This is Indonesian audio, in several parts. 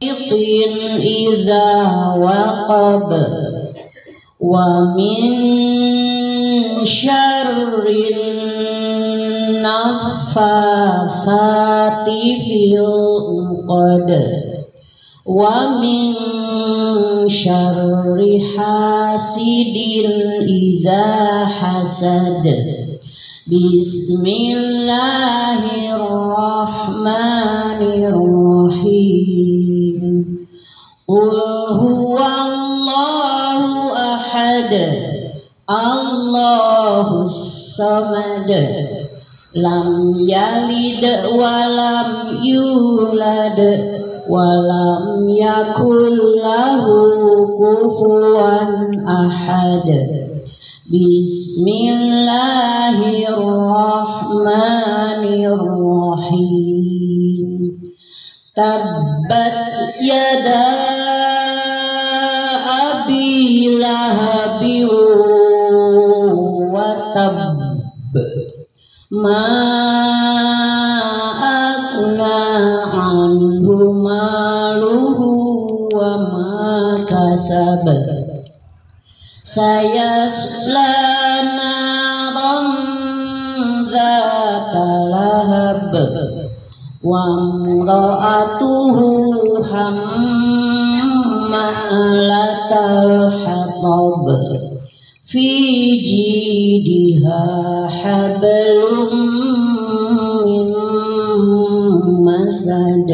idza waqab wa min syarrin naffatsati fil 'uqad wa min syarri hasidin idza hasad. Bismillahirrahmanirrahim. Qul huwallahu ahad, Allahus samad, lam yalid walam yulad walam yakul lahu kufuwan ahad. Bismillahirrahmanirrahim. Tabbat yada abi lahabi wa tabb, ma agna anhu maluhu wa ma kasab, sayasla naran dzata lahab, wa imra'atuhu hammalatal hatab, fi jidiha hablum min masad.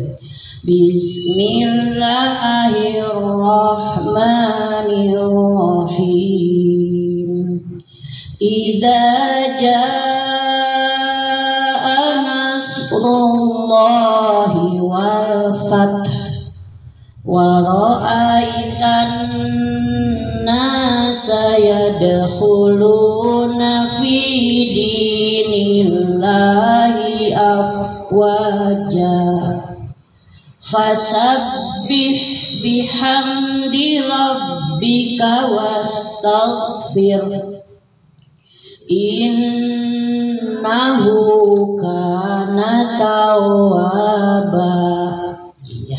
Bismillahirrahmanirrahim. Idza jaa nasrullahi wal fath wa ra'aitan nasa yadkhuluna fi dinillahi afwaja, fasabbih bihamdi rabbika wastaghfir, innahu kana tawwaba. Iya.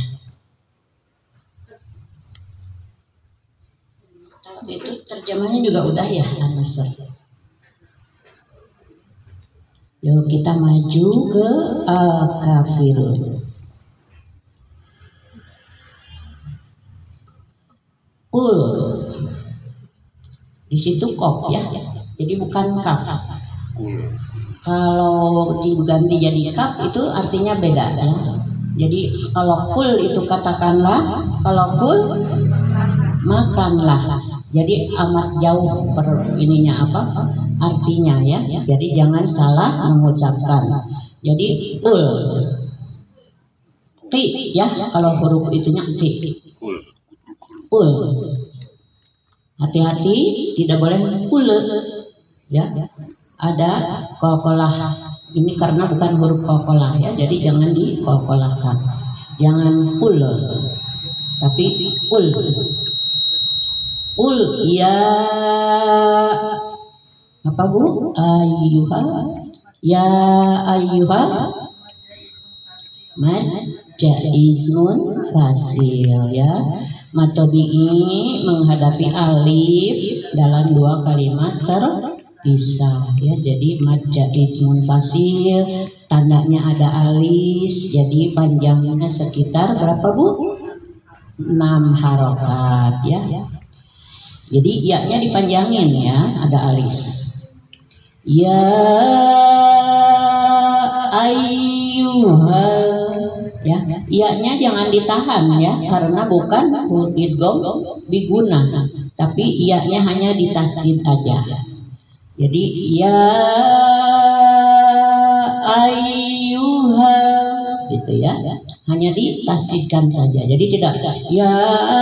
Itu terjemahnya juga udah ya, An-Nasr. Yuk kita maju ke Al-Kafirun. Qul, di situ qaf ya, jadi bukan kaf. Kalau diganti jadi kaf itu artinya beda ya. Jadi kalau qul itu katakanlah, kalau qul makanlah. Jadi amat jauh ininya apa artinya ya. Jadi jangan salah mengucapkan. Jadi qul, qi ya, kalau huruf itunya qi. Qul, hati-hati tidak boleh qul ya, ada qalqalah ini karena bukan huruf qalqalah ya, jadi jangan diqalqalahkan, jangan qul tapi qul. Qul ya apa Bu? Ya ayyuhal jaizmun fasil ya. Matobi'i menghadapi alif dalam dua kalimat terpisah ya. Jadi mad jaiz munfasil, tandanya ada alis, jadi panjangnya sekitar berapa Bu? 6 harokat ya. Jadi ya-nya dipanjangin ya, ada alis. Ya ayyuhal ya, iya-nya jangan ditahan ya, karena bukan idgham biguna, tapi iya-nya hanya ditasdid aja. Jadi ya ayyuha gitu ya, hanya ditasdidkan saja. Jadi tidak ya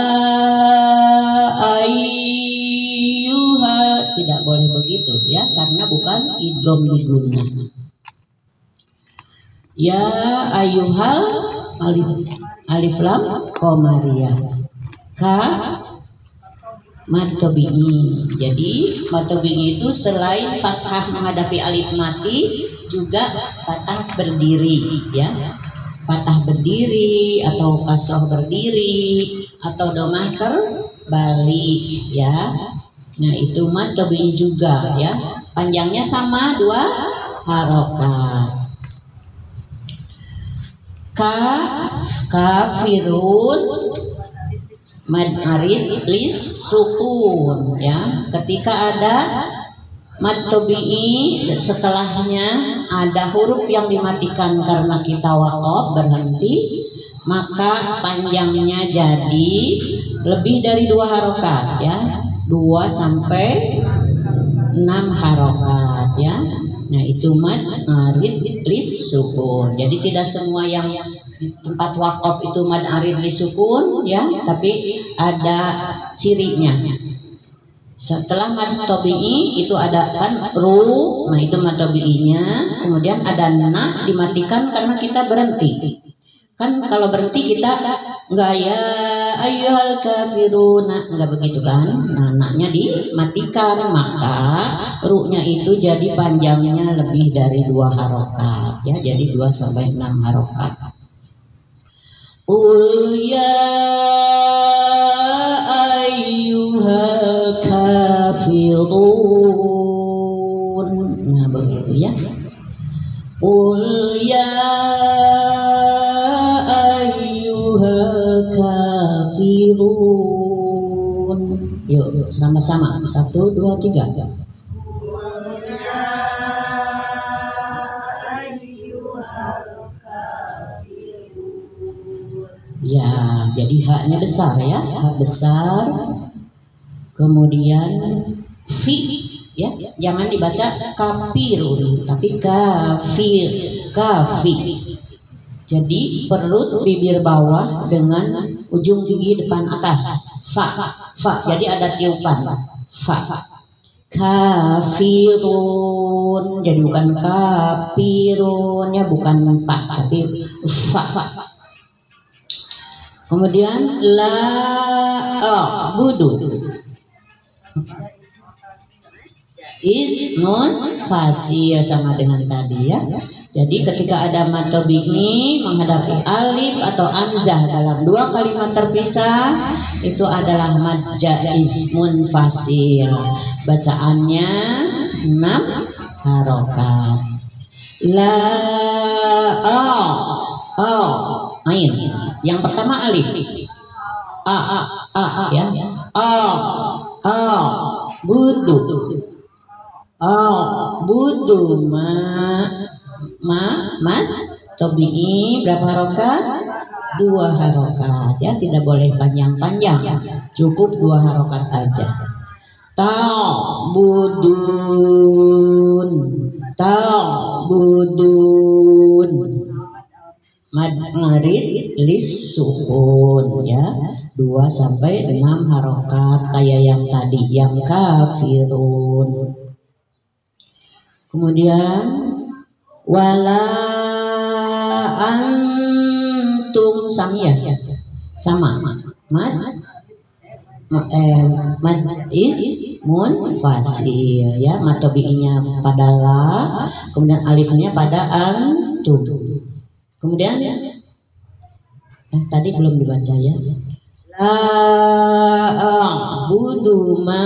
ayyuha, tidak boleh begitu ya, karena bukan idgham biguna. Ya ayyuhal alif lam qamariyah, ka matobi'i. Jadi matobi'i itu selain fathah menghadapi alif mati juga fathah berdiri ya. patah berdiri atau kasroh berdiri atau domah terbalik ya. Nah itu mad tabi'i juga ya, panjangnya sama 2 harokat. Kafirun mad arid lis sukun ya, ketika ada mad tabi'i setelahnya ada huruf yang dimatikan karena kita waqaf berhenti, maka panjangnya jadi lebih dari 2 harokat ya, 2 sampai 6 harokat ya. Nah itu mad arid lis sukun. Jadi tidak semua yang di tempat waqaf itu mad arid lis sukun ya, tapi ada cirinya. Setelah mad tabi'i itu ada kan ru, nah itu mad tabi'inya, kemudian ada na dimatikan karena kita berhenti. Kan kalau berhenti kita enggak ya ayyuhal kafiruna, enggak begitu kan? Nah, naknya dimatikan, maka ru-nya itu jadi panjangnya lebih dari 2 harokat ya, jadi 2 sampai 6 harokat. Qul ya ayyuhal kafirun. Nah, begitu ya. Qul ya kafirun. Yuk sama-sama 1, 2, 3. Ya, jadi haknya besar ya, hak besar. Kemudian fi ya, jangan dibaca kafirun tapi kafi. Jadi perut bibir bawah dengan ujung gigi depan atas. Fa. Jadi ada tiupan. Fa. Kafirun. Jadi bukan kafirun ya, bukan pa tapi fa. Kemudian la budu. Ismun fasil sama dengan tadi ya. Jadi ketika ada mad tabi'i menghadapi alif atau hamzah dalam 2 kalimat terpisah, itu adalah mad jaiz munfasil. Bacaannya 6 harokat. La ain. Yang pertama alif. Ya. Budu. Budu mad tabi'i berapa harokat? 2 harokat ya, tidak boleh panjang-panjang, cukup 2 harokat aja. Ta'budun mad arid lis sukun ya, 2 sampai 6 harokat kayak yang tadi yang kafirun. Kemudian wala antum samiyah sama mad ismun fasil ya, mad tabi'inya pada la, kemudian alifnya pada antum. Kemudian tadi belum dibaca ya. La a'budu ma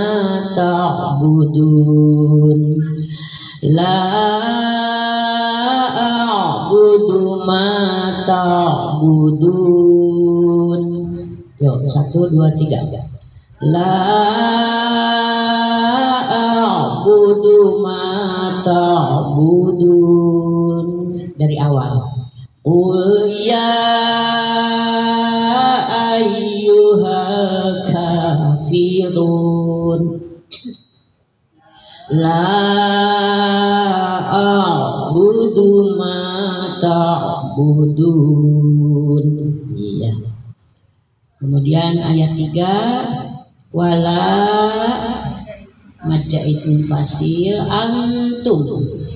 ta'budun. La a'budu ma ta'budun. Yuk 1, 2, 3. La a'budu ma ta'budun. Dari awal. Qul ya ayyuhal kafirun. La a'budu ma ta'budun. Iya. Kemudian ayat 3 wala maja'itun fasil antum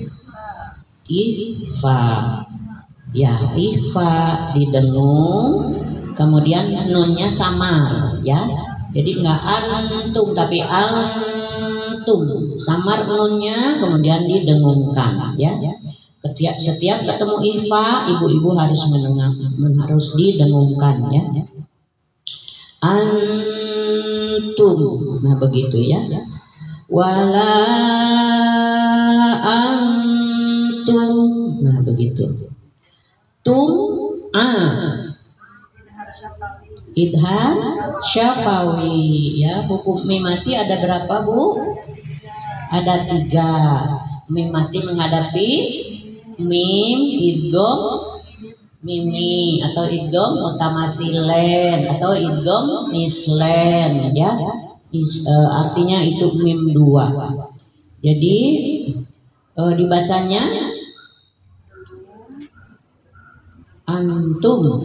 ifa ya, ifa didengung, kemudian nunnya samar ya, jadi nggak antum tapi antum, samar nunnya kemudian didengungkan ya. Setiap ketemu ifa, ibu-ibu harus harus didengungkan ya. Antum, nah begitu ya. Wala antum, nah begitu. Idhar syafawi ya. Hukum mim mati ada berapa Bu? Ada 3. Mim mati menghadapi mim, idgham mimi atau idgham mutamasilen atau idgham mislen ya. Artinya itu mim 2. Jadi dibacanya antum.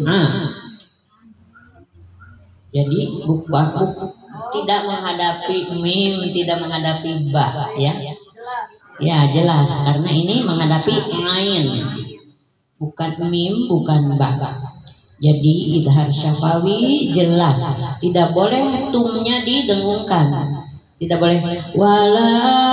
Jadi bukan tidak menghadapi mim, tidak menghadapi ba ya. Ya jelas karena ini menghadapi ain, bukan mim, bukan ba. Jadi idhar syafawi jelas, tidak boleh tumnya didengungkan, tidak boleh wala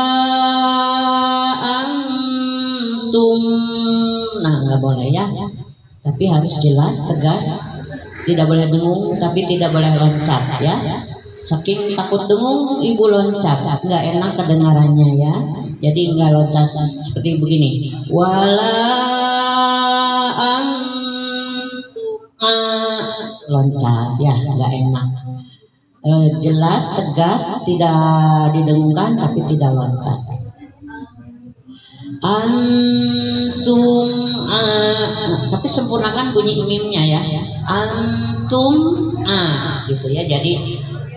antum, nah nggak boleh ya. Tapi harus jelas, tegas, tidak boleh dengung, tapi tidak boleh loncat ya. Saking takut dengung ibu loncat, nggak enak kedengarannya ya. Jadi nggak loncat seperti begini. Wala loncat ya, nggak enak. Jelas, tegas, tidak didengungkan tapi tidak loncat. Antum, tapi sempurnakan bunyi mimnya ya. Antum, gitu ya. Jadi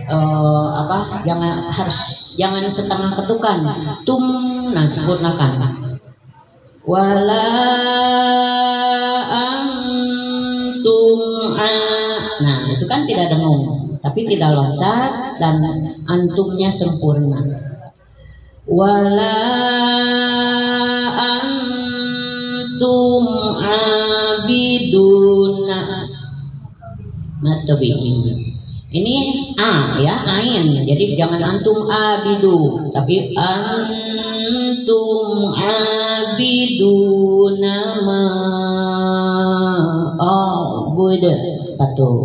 jangan setengah ketukan. Tum, nah sempurnakan. Wala antum, nah itu kan tidak dengung, tapi tidak loncat dan antumnya sempurna. Wala antum abiduna matabi'in. Ini ya, ain. Jadi jangan antum abidu, tapi antum abiduna ma abud. Patuh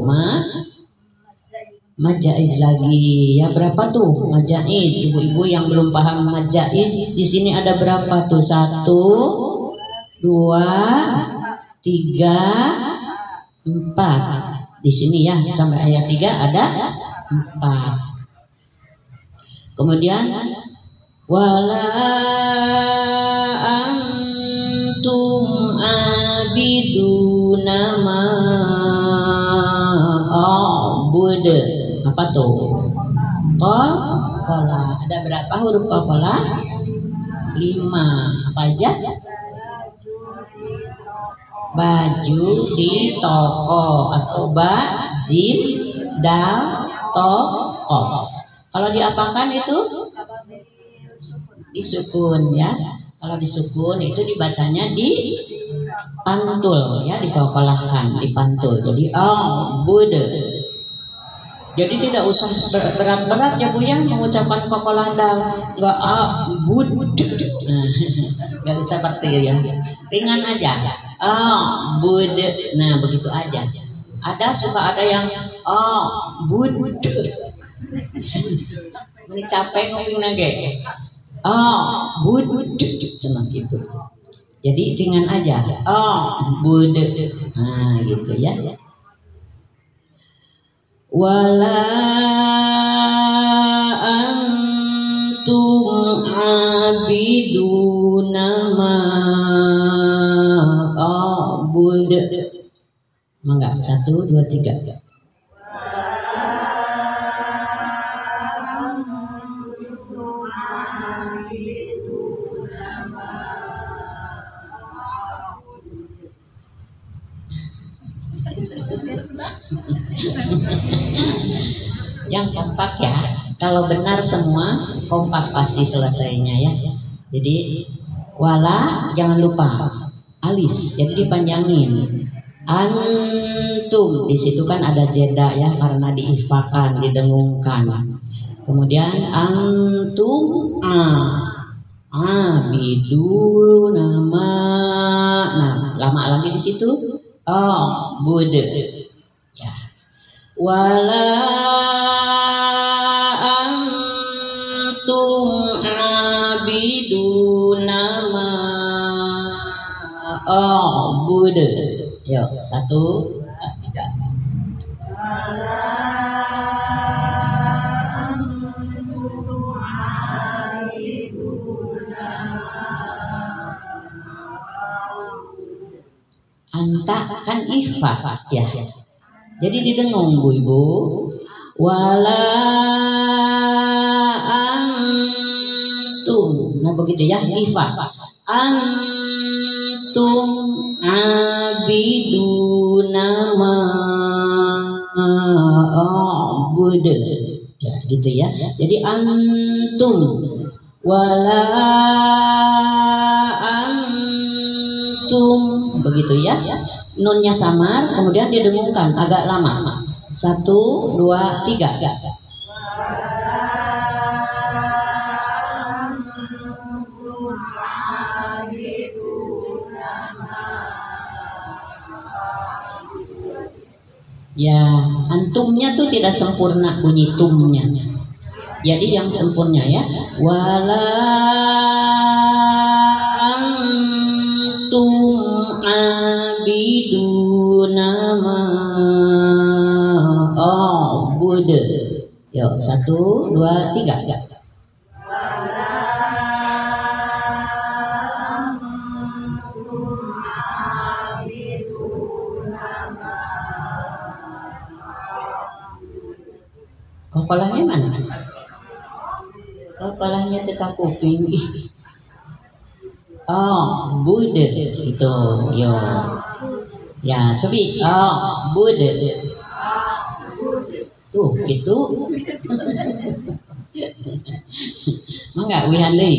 majaiz lagi ya. Berapa tuh majaiz? Ibu-ibu yang belum paham majaiz, di sini ada berapa tuh? 1, 2, 3, 4. Di sini ya sampai ayat 3 ada 4. Kemudian wala antum abiduna ma abud. Apa tuh? Qalqala. Ada berapa huruf qalqala? 5. Apa aja? Baju di toko atau ba, jim, dal, to, kof. Kalau diapakan itu disukun ya. Kalau disukun itu dibacanya di pantul ya, dikokolahkan, dipantul. Jadi bud. Jadi tidak usah berat-berat ya Bu ya mengucapkan kokolah dal. Enggak bud. Enggak usah seperti ya. Ringan aja. Bud. Nah begitu aja. Suka ada yang bud. Ini capek nguping nage. Bud. Senang gitu. Jadi ringan aja. Bud. Nah gitu ya. Wala antum abiduna ma abud. Mangga 1, 2, 3. Yang kompak ya. Kalau benar semua kompak pasti selesainya ya. Jadi wala jangan lupa alis, jadi dipanjangin. Antum di situ kan ada jeda ya karena diifakan, didengungkan. Kemudian antum abidu nama. Nah, lama lagi di situ. Bud. Ya. Wala antum abidu nama. Bud. Yuk, 1, 2, 3. Anta kan ifa ya. Jadi didengung Bu Ibu. Wala antum. Nah begitu ya ifa. Antum abiduna ma abud. Ya gitu ya. Jadi antum wala antum begitu ya. Nunnya samar kemudian didengungkan agak lama. 1, 2, 3. Ya, antumnya tuh tidak sempurna bunyi tumnya. Jadi yang sempurna ya. Wala antum abiduna ma abud. Yuk 1, 2, 3. Kolahnya mana? Kolahnya teka kuping. Bud gitu. Yo. Ya, coba. Bud. Tuh, gitu. Mangga wihande.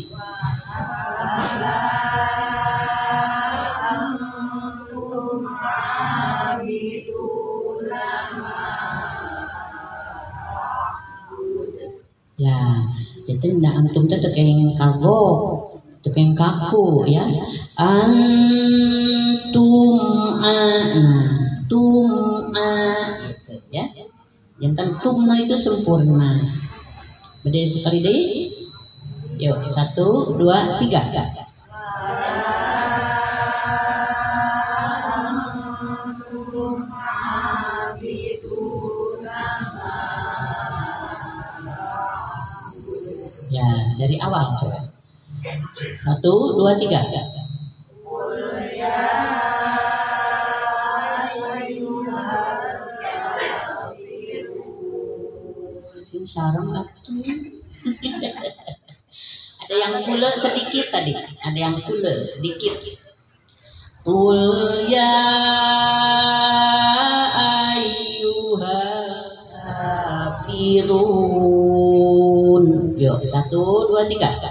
Ya, jadi nak antum tu tekeng kagok, tekeng kaku ya. Antum tum gitu ya. Jantan tumna itu sempurna. Berdiri sekali deh. Yuk 1, 2, 3. Ya, dari awal coba. 1, 2, 3. Sarang atuh. Ada yang kule sedikit tadi. Ada yang kule sedikit. Qul ya ayyuhal kafirun. Yuk 1, 2, 3.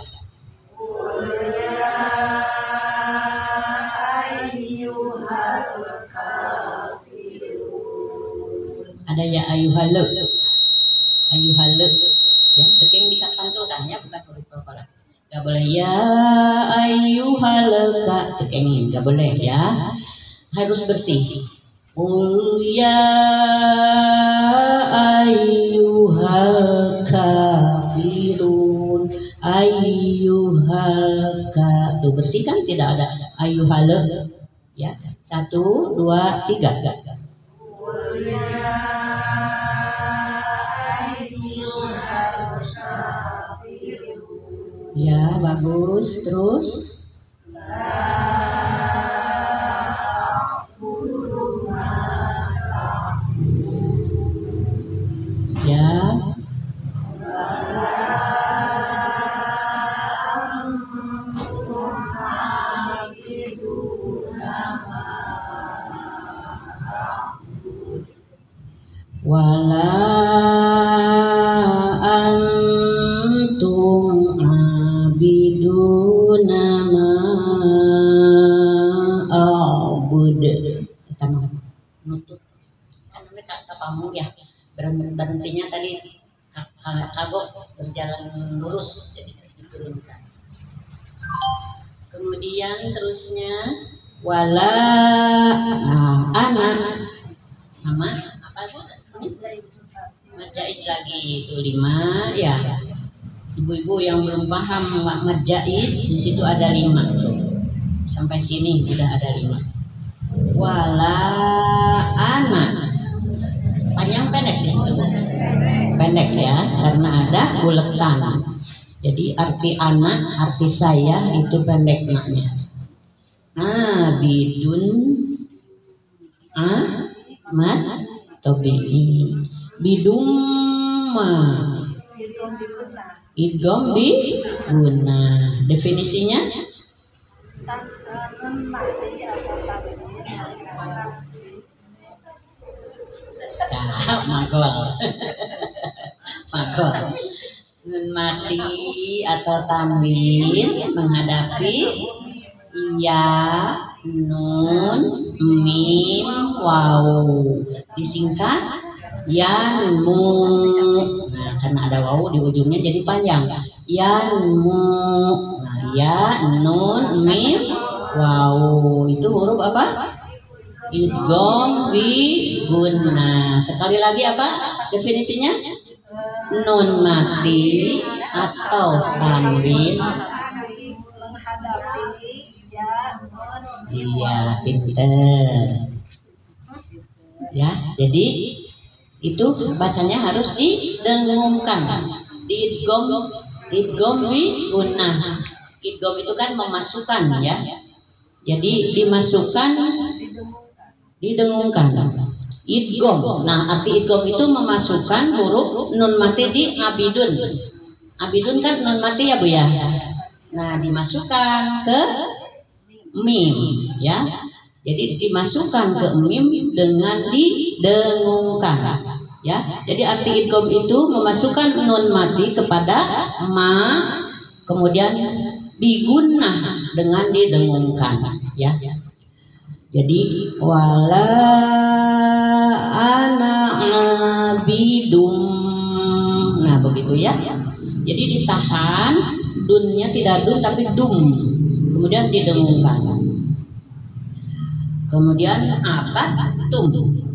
Ada ya ayyuhal ya, tekeng dikapantulkan ya, bukan huruf qalqalah. Gak boleh ya ayyuhal ka, tekengin gak boleh ya, harus bersih. Qul ya ayyuhal kafirun ayyuhal ka, tuh bersihkan, tidak ada ayyuhal ya. 1, 2, 3. Ya, bagus. Terus. Ya. Wala antum abiduna ma abud. Kita mau nutup kan namanya kapamu ya, berhentinya tadi kagok berjalan lurus, jadi diturunkan. Kemudian terusnya wala, anak sama apa bu? Majait lagi itu 5 ya. Ibu-ibu yang belum paham majait di situ ada 5 tuh. Sampai sini udah ada 5. Wala anak. Panjang pendek di situ. Pendek ya, karena ada buletan. Jadi arti anak, arti saya itu pendek maknya. Nah, bidun amat tobi'i bidum idgham bi guna. Definisinya magol. Magol. Nun mati atau tanwin menghadapi iya, nun, mim, waw. Disingkat yanmu. Nah, karena ada waw di ujungnya jadi panjang. Yanmu. Nah, ya, nun, mim, waw. Itu huruf apa? Idgham bi guna. Sekali lagi apa definisinya? Nun mati atau tanwin. Iya, pinter. Ya, jadi itu bacanya harus didengungkan. Idgham bi guna. Idgham itu kan memasukkan ya. Jadi dimasukkan, didengungkan. Idgham. Nah, arti idgham itu memasukkan huruf nun mati di abidun. Abidun kan nun mati ya Bu ya. Nah, dimasukkan ke mim ya. Jadi dimasukkan ke mim dengan didengungkan ya. Jadi arti idgham itu memasukkan nun mati kepada ma, kemudian bigunnah dengan didengungkan ya. Jadi wala ana abidum. Nah, begitu ya. Jadi ditahan, dunnya tidak dun tapi dum. Kemudian didengungkan. Kemudian abatum.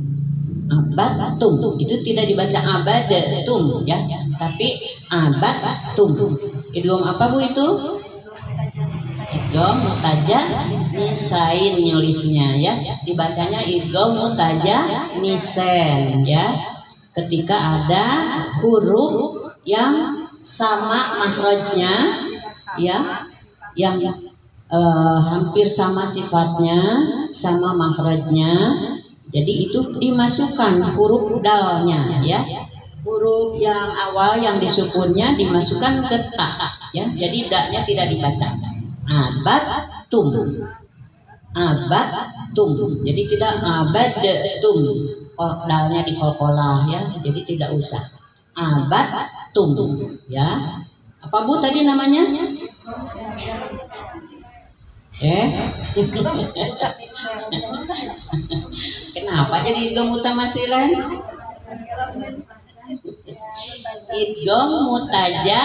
Abatum itu tidak dibaca abadatum ya, tapi abatum. Idgham apa Bu itu? Idgham mutaja nisain nulisnya ya, dibacanya idgham mutaja nisen ya. Ketika ada huruf yang sama makhrajnya ya, yang hampir sama sifatnya, sama makhrajnya, jadi itu dimasukkan huruf dalnya ya. Huruf yang awal yang disukunnya dimasukkan ke ta ya, jadi daknya tidak dibaca. Abatum, abatum. Jadi tidak abadatum. Dalnya dikolkolah ya, jadi tidak usah. Abatum ya. Apa Bu tadi namanya? Kenapa jadi idgham mutamasilan? Idgham mutaja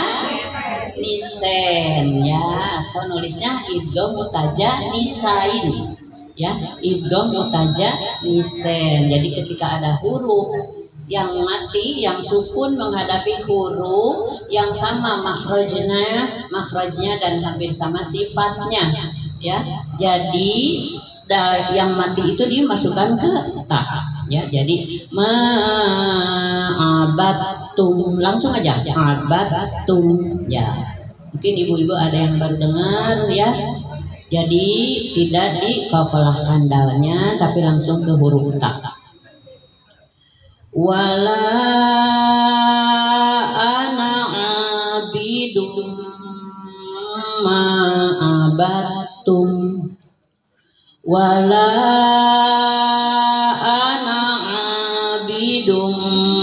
nisen ya, atau nulisnya idgham mutaja nisain ya, idgham mutaja nisen. Jadi ketika ada huruf yang mati, yang sukun menghadapi huruf yang sama makhrajnya dan hampir sama sifatnya ya, jadi yang mati itu dimasukkan ke ta ya. Jadi ma'abatum, langsung aja abatum ya. Mungkin ibu-ibu ada yang baru dengar ya. Jadi tidak dikokolahkan dalnya tapi langsung ke huruf ta. Wala ana abidum ma'abatum. Wala ana abidum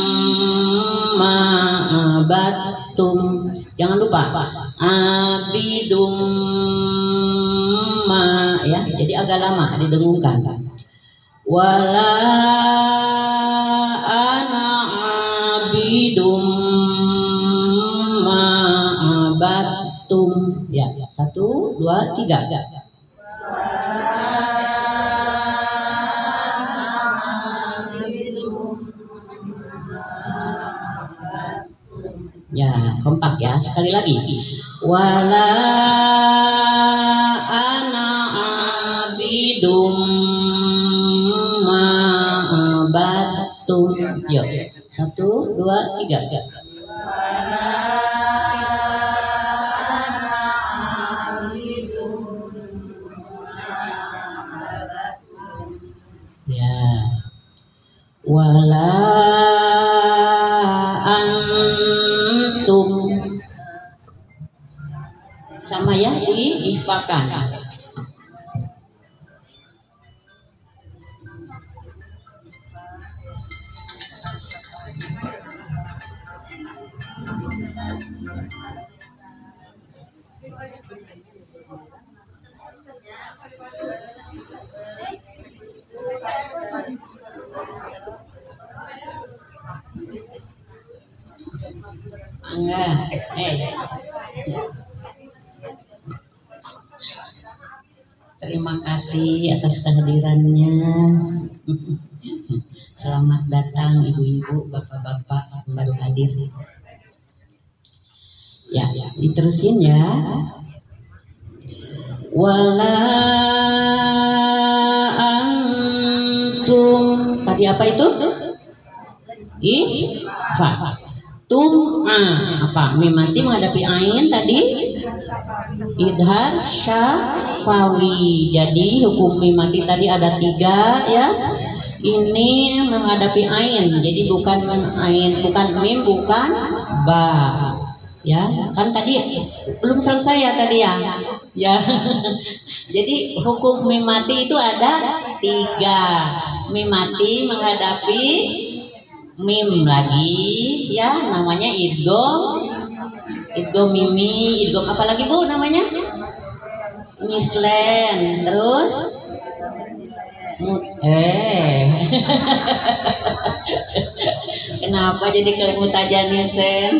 ma'abatum. Jangan lupa abidum ma ya, jadi agak lama didengungkan. Wala ana abidum ma'abatum ya. 1, 2, 3. Ya, kompak ya. Sekali lagi. Wala ana abidum ma'abattum. Yuk. 1, 2, 3. Ya. Wala antum. Sama ya, diifakan. Terima kasih atas kehadirannya. Selamat datang ibu-ibu, bapak-bapak yang baru hadir. Ya, diterusin ya. Wala antum. Tadi apa itu? Ifa. Apa? Mim mati menghadapi ain tadi idhar syafawi. Jadi hukum mim mati tadi ada 3 ya. Ini menghadapi ain. Jadi bukan ain, bukan mim, bukan ba. Ya, kan tadi belum selesai ya tadi ya. Ya. Jadi hukum mim mati itu ada 3. Mim mati menghadapi mim lagi ya, namanya idgham mimi, idgham apa lagi Bu namanya? Mislen. Terus kenapa jadi ke mutajanisen?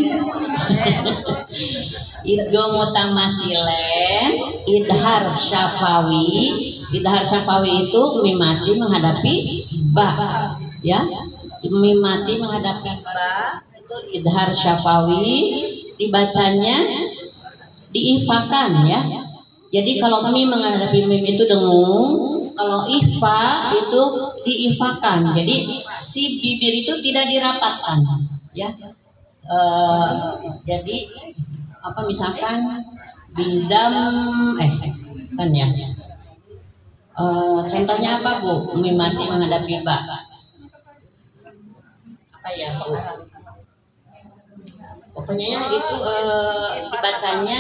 Idgham mutamasilen, idhar syafawi. Idhar syafawi itu mim mati menghadapi ba ya. Mim mati menghadapi ba itu idhar syafawi, dibacanya diifakan ya. Jadi kalau mim menghadapi mim itu dengung, kalau ifa itu diifakan. Jadi si bibir itu tidak dirapatkan ya. Jadi apa misalkan bidam kan ya. Contohnya apa Bu? Mim mati menghadapi ba. Apa ya Bu? Pokoknya ya itu dibacanya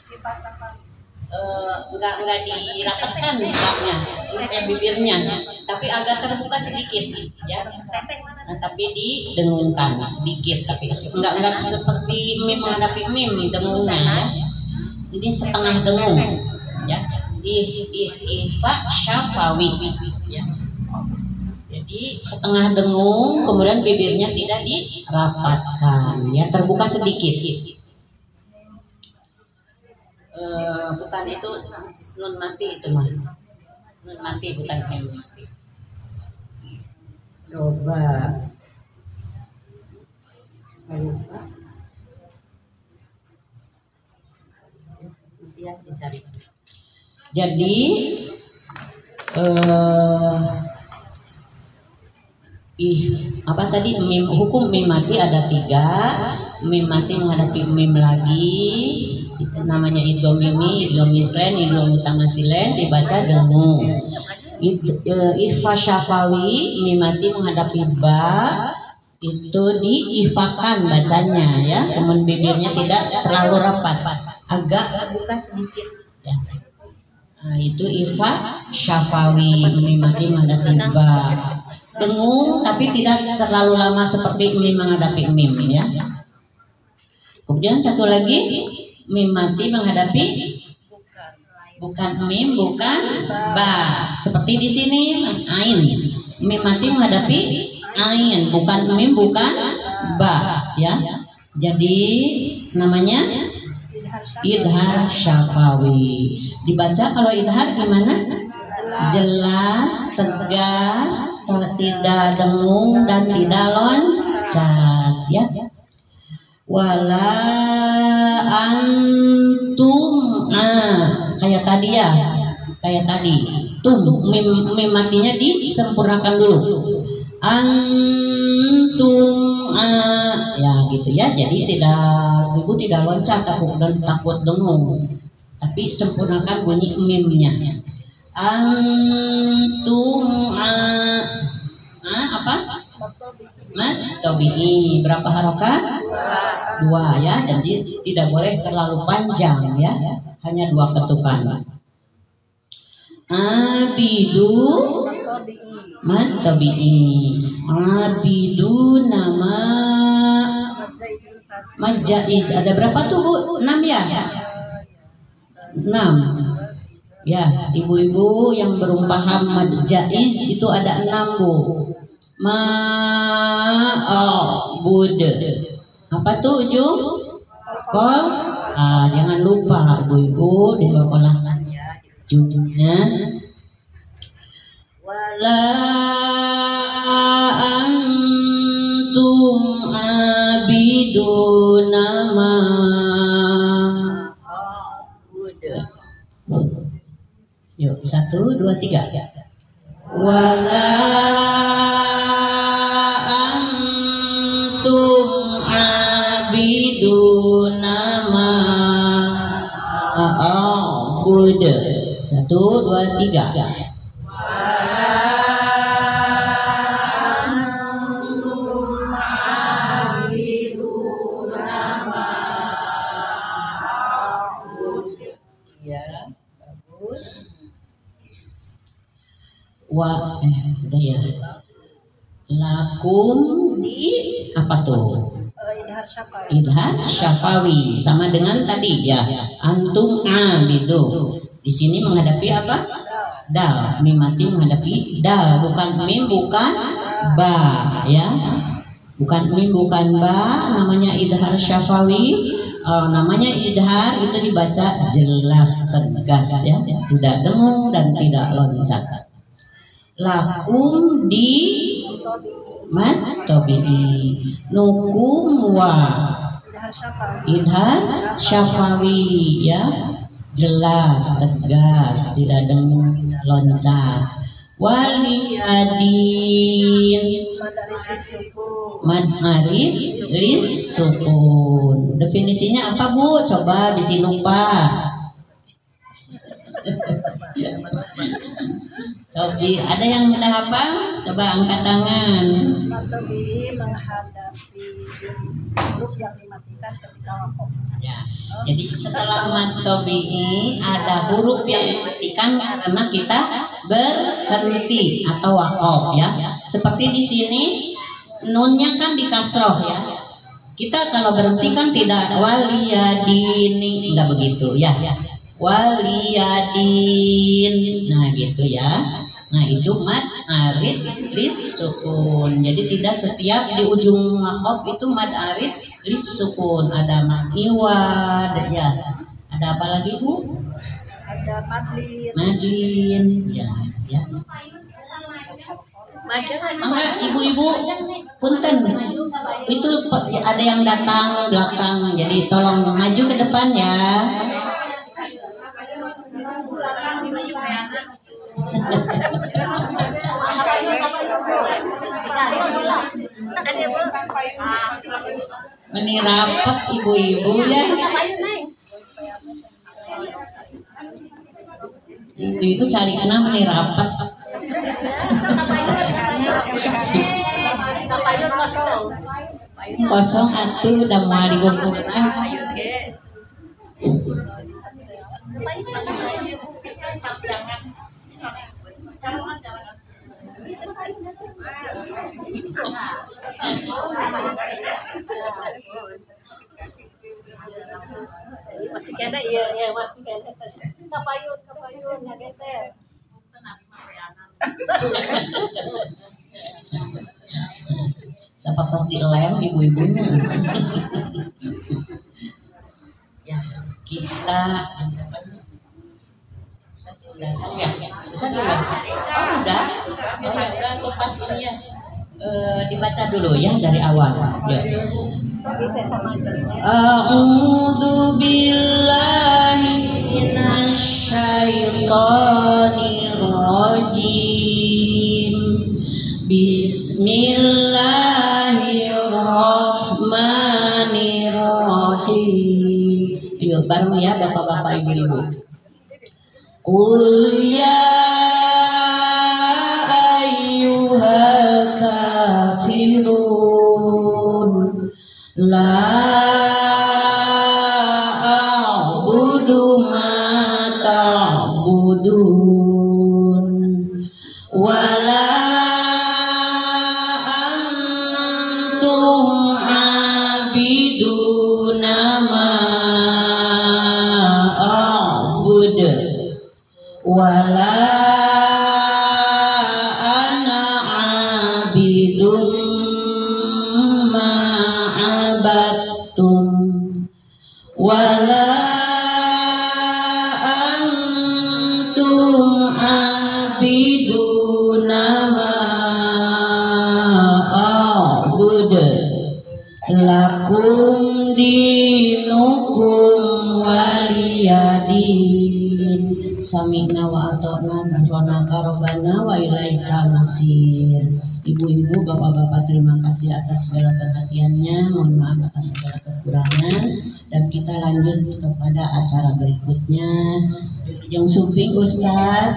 enggak dirapatkan misalnya bibirnya, tapi agak terbuka sedikit ya. Nah, tapi didengungkan sedikit, tapi enggak seperti mim menghadapi mim dengungnya ya. Ini setengah dengung ya. Ifa syafawi ya. Jadi setengah dengung, kemudian bibirnya tidak dirapatkan, ya terbuka sedikit. Bukan itu nun mati itu mah, nun mati bukan mim mati. Coba, lupa. Ya dicari. Jadi apa tadi mim, hukum mim mati ada 3. Mim mati menghadapi mim lagi itu namanya idgham mimi, idgham mislen, idgham mutamasilen, dibaca dengung. Ifa syafawi mim mati menghadapi ba itu diifakan bacanya ya, kemudian bibirnya tidak terlalu rapat, agak buka sedikit ya. Nah, itu ifa syafawi mim mati menghadapi ba. Dengung tapi tidak terlalu lama seperti mim menghadapi mim ya. Kemudian satu lagi mim mati menghadapi bukan mim, bukan ba. Seperti di sini ain. Mim mati menghadapi ain, bukan mim, bukan ba ya. Jadi namanya idhar syafawi. Dibaca kalau idhar gimana? Jelas, tegas, tidak dengung dan tidak loncat ya. Wala antum kayak tadi ya, kayak tadi tum mim matinya disempurnakan dulu. Antum ya gitu ya. Jadi ibu tidak loncat takut dengung, tapi sempurnakan bunyi mimnya. Antum apa? Tabi'i berapa harokat? 2 ya. Jadi tidak boleh terlalu panjang ya, hanya 2 ketukan. Abidu mat tabi'i. Abidu nama Majid. Ada berapa tuh Bu? 6 ya? 6 ya. Ibu-ibu yang belum paham mad jaiz itu ada 6 Bu. Ma'bud. Apa tuh ujung? Kol. Jangan lupa ibu-ibu dikolkolahkan ya ujungnya. Wala antum abiduna ma'bud. Yuk 1, 2, 3. Wala antum abiduna ma'bud. 1, 2, 3. Udah ya. Lakum di apa tuh? Idhar syafawi sama dengan tadi ya. Antum abidu. Di sini menghadapi apa? Dal. Mim mati menghadapi dal, bukan mim, bukan ba ya. Bukan mim, bukan ba, namanya idhar syafawi. Namanya idhar itu dibaca jelas, tegas ya, tidak dengung dan tidak loncat. Lakum di mat tabi'i. Nukum wa idhar syafawi ya, jelas, tegas, tidak dengung, loncat. Waliyadin mad arif lis sukun. Definisinya apa Bu? Coba bisi lupa. Sobi, ada yang udah hafal? Coba angkat tangan. Matobi menghadapi huruf yang dimatikan ketika wakof. Ya, jadi setelah matobi ada huruf yang dimatikan karena kita berhenti atau wakof ya. Seperti di sini nunnya kan di kasroh ya. Kita kalau berhenti kan tidak ada waliyadini, enggak begitu ya. Waliyadin, nah gitu ya. Nah itu mad arid lis sukun. Jadi tidak setiap di ujung wakof itu mad arid lis sukun. Ada mad iwad ya. Ada apa lagi Bu? Ada madlin. Madlin ya ya. Enggak ibu-ibu punten. Itu ada yang datang belakang. Jadi tolong maju ke depan ya. Ini rapat ibu-ibu ya. Ibu cari kenapa nih rapat? Kosong atuh udah mau digunakan. Masih kena iya masih kena kapayun nggak geser. Seperti dilem ibu-ibunya. Ya, kita. Udah kan ya? Bisa belum? Oh udah. Oh ya udah tuh pas ini ya. Dibaca dulu ya dari awal. Ya. A'udzu billahi minasyaitonir rajim. Bismillahirrahmanirrahim. Yuk bareng ya bapak-bapak ibu-ibu. Qul ya ayyuhal kafirun la a'budu ma ta'budun wala antum abiduna ma a'bud wala ana abidum ma abattum wala antum abiduna ma a'bud lakum dinukum waliyadin. Sami'na wa ata'na ghufranaka rabbana wa ilaikal masir. Ibu-ibu, bapak-bapak, terima kasih atas segala perhatiannya. Mohon maaf atas segala kekurangan. Dan kita lanjut kepada acara berikutnya. Yang Suping Ustaz.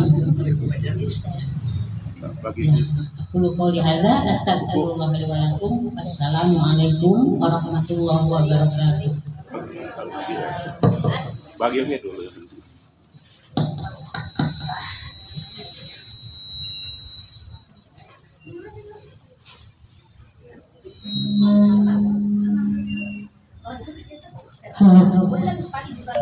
Ya, aku qouli hadza astagfirullah li wa lakum. Assalamualaikum warahmatullahi wabarakatuh. Bagiannya dulu. Halo.